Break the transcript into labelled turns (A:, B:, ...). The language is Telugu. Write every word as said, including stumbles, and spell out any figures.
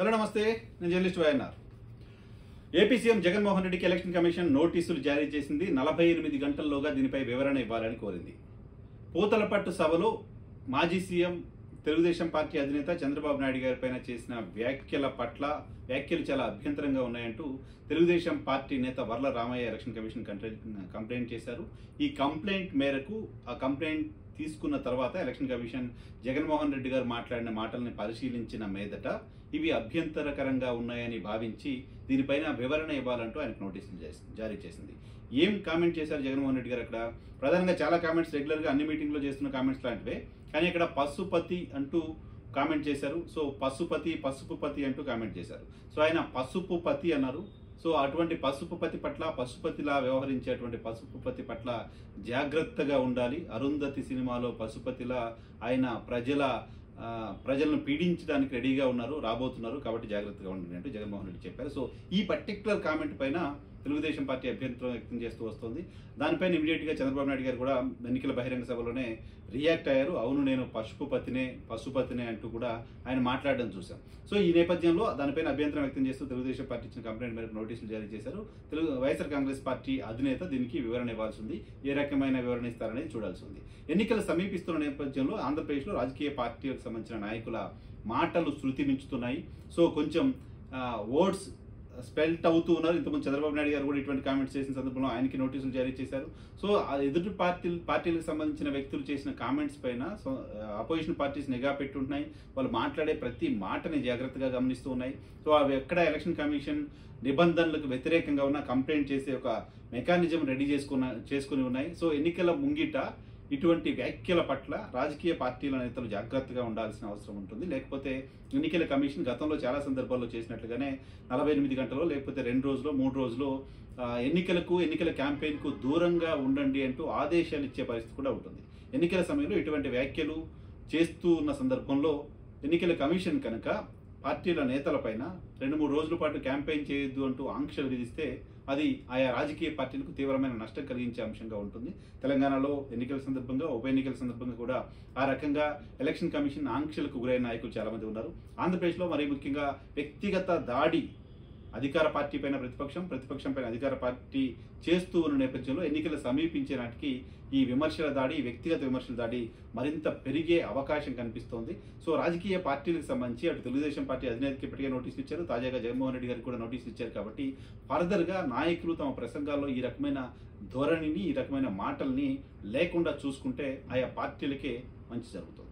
A: హలో నమస్తే, నేను journalist YNR. AP CM Jaganmohan రెడ్డికి ఎలక్షన్ కమిషన్ నోటీసులు జారీ చేసింది. నలభై ఎనిమిది గంటల్లోగా దీనిపై వివరణ ఇవ్వాలని కోరింది. పూతలపట్టు సభలో మాజీ సీఎం తెలుగుదేశం పార్టీ అధినేత చంద్రబాబు నాయుడు గారి పైన చేసిన వ్యాఖ్యల పట్ల వ్యాఖ్యలు చాలా అభ్యంతరంగా ఉన్నాయంటూ తెలుగుదేశం పార్టీ నేత Varla Ramaiah election commission complaint చేశారు. ఈ కంప్లైంట్ మేరకు ఆ కంప్లైంట్ తీసుకున్న తర్వాత ఎలక్షన్ కమిషన్ జగన్మోహన్ రెడ్డి గారు మాట్లాడిన మాటల్ని పరిశీలించిన మీదట ఇవి అభ్యంతరకరంగా ఉన్నాయని భావించి దీనిపైన వివరణ ఇవ్వాలంటూ ఆయనకు నోటీసులు జారీ చేసింది. ఏం కామెంట్ చేశారు జగన్మోహన్ రెడ్డి గారు? అక్కడ ప్రధానంగా చాలా కామెంట్స్ రెగ్యులర్గా అన్ని మీటింగ్లో చేస్తున్న కామెంట్స్ లాంటివే, కానీ ఇక్కడ పశుపతి అంటూ కామెంట్ చేశారు. సో పశుపతి పసుపు పతి అంటూ కామెంట్ చేశారు. సో ఆయన పసుపు పతి అన్నారు. సో అటువంటి పసుపు పతి పట్ల, పశుపతిలా వ్యవహరించేటువంటి పసుపు పతి పట్ల జాగ్రత్తగా ఉండాలి. అరుంధతి సినిమాలో పశుపతిలా ఆయన ప్రజల ప్రజలను పీడించడానికి రెడీగా ఉన్నారు, రాబోతున్నారు, కాబట్టి జాగ్రత్తగా ఉండండి అంటూ జగన్మోహన్ రెడ్డి చెప్పారు. సో ఈ పర్టికులర్ కామెంట్ పైన తెలుగుదేశం పార్టీ అభ్యంతరం వ్యక్తం చేస్తూ వస్తుంది. దానిపైన ఇమీడియట్గా చంద్రబాబు నాయుడు గారు కూడా ఎన్నికల బహిరంగ సభలోనే రియాక్ట్ అయ్యారు. అవును, నేను పశుపతినే పశుపతినే అంటూ కూడా ఆయన మాట్లాడడం చూశాం. సో ఈ నేపథ్యంలో దానిపైన అభ్యంతరం వ్యక్తం చేస్తూ తెలుగుదేశం పార్టీ ఇచ్చిన కంప్లైంట్ మేరకు నోటీసులు జారీ చేశారు. తెలుగు వైఎస్ఆర్ కాంగ్రెస్ పార్టీ అధినేత దీనికి వివరణ ఇవ్వాల్సి ఉంది. ఏ రకమైన వివరణ ఇస్తారనేది చూడాల్సి ఉంది. ఎన్నికలు సమీపిస్తున్న నేపథ్యంలో ఆంధ్రప్రదేశ్లో రాజకీయ పార్టీలకు సంబంధించిన నాయకుల మాటలు శృతి మించుతున్నాయి. సో కొంచెం ఓట్స్ స్పెల్ట్ అవుతూ ఉన్నారు. ఇంతకుముందు చంద్రబాబు నాయుడు గారు కూడా ఇటువంటి కామెంట్స్ చేసిన సందర్భంలో ఆయనకి నోటీసులు జారీ చేశారు. సో ఎదుటి పార్టీ పార్టీలకు సంబంధించిన వ్యక్తులు చేసిన కామెంట్స్ పైన అపోజిషన్ పార్టీస్ నిఘా పెట్టుంటున్నాయి. వాళ్ళు మాట్లాడే ప్రతి మాటని జాగ్రత్తగా గమనిస్తూ ఉన్నాయి. సో అవి ఎక్కడ ఎలక్షన్ కమిషన్ నిబంధనలకు వ్యతిరేకంగా ఉన్న కంప్లైంట్ చేసే ఒక మెకానిజం రెడీ చేసుకున్న చేసుకుని ఉన్నాయి. సో ఎన్నికల ముంగిట ఇటువంటి వ్యాఖ్యల పట్ల రాజకీయ పార్టీల నేతలు జాగ్రత్తగా ఉండాల్సిన అవసరం ఉంటుంది. లేకపోతే ఎన్నికల కమిషన్ గతంలో చాలా సందర్భాల్లో చేసినట్లుగానే నలభై ఎనిమిది గంటలో లేకపోతే రెండు రోజులు మూడు రోజులు ఎన్నికలకు ఎన్నికల క్యాంపెయిన్కు దూరంగా ఉండండి అంటూ ఆదేశాలు ఇచ్చే పరిస్థితి కూడా ఉంటుంది. ఎన్నికల సమయంలో ఇటువంటి వ్యాఖ్యలు చేస్తూ ఉన్న సందర్భంలో ఎన్నికల కమిషన్ కనుక పార్టీల నేతలపైన రెండు మూడు రోజుల పాటు క్యాంపెయిన్ చేయొద్దు అంటూ ఆంక్షలు విధిస్తే అది ఆయా రాజకీయ పార్టీలకు తీవ్రమైన నష్టం కలిగించే అంశంగా ఉంటుంది. తెలంగాణలో ఎన్నికల సందర్భంగా, ఉప ఎన్నికల సందర్భంగా కూడా ఆ రకంగా ఎలక్షన్ కమిషన్ ఆంక్షలకు గురైన నాయకులు చాలా మంది ఉన్నారు. ఆంధ్రప్రదేశ్లో మరీ ముఖ్యంగా వ్యక్తిగత దాడి అధికార పార్టీ పైన ప్రతిపక్షం, ప్రతిపక్షం పైన అధికార పార్టీ చేస్తూ ఉన్న నేపథ్యంలో ఎన్నికలు సమీపించే నాటికి ఈ విమర్శల దాడి, వ్యక్తిగత విమర్శల దాడి మరింత పెరిగే అవకాశం కనిపిస్తోంది. సో రాజకీయ పార్టీలకు సంబంధించి అటు తెలుగుదేశం పార్టీ అధినేతకి ఇప్పటికే నోటీసులు ఇచ్చారు, తాజాగా జగన్మోహన్ రెడ్డి గారికి కూడా నోటీసులు ఇచ్చారు. కాబట్టి ఫర్దర్గా నాయకులు తమ ప్రసంగాల్లో ఈ రకమైన ధోరణిని, ఈ రకమైన మాటల్ని లేకుండా చూసుకుంటే ఆయా పార్టీలకే మంచి జరుగుతుంది.